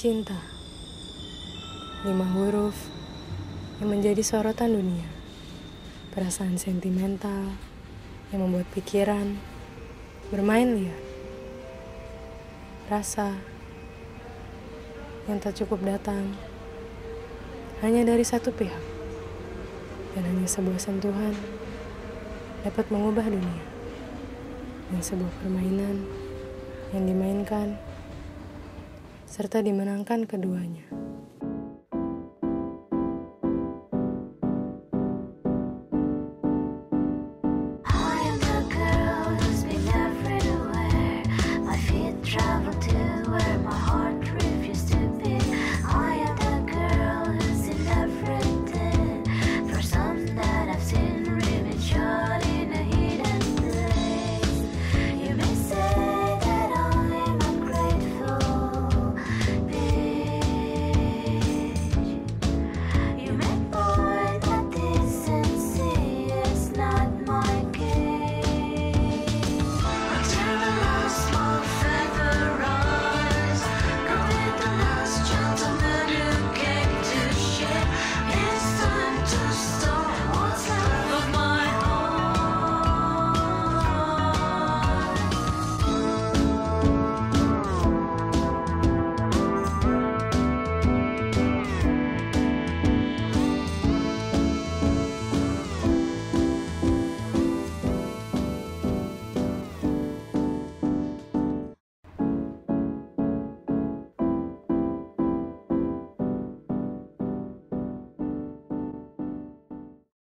Cinta, 5 huruf yang menjadi sorotan dunia. Perasaan sentimental yang membuat pikiran bermain liar. Rasa yang tak cukup datang hanya dari satu pihak. Dan hanya sebuah sentuhan dapat mengubah dunia. Dan sebuah permainan yang dimainkan serta dimenangkan keduanya.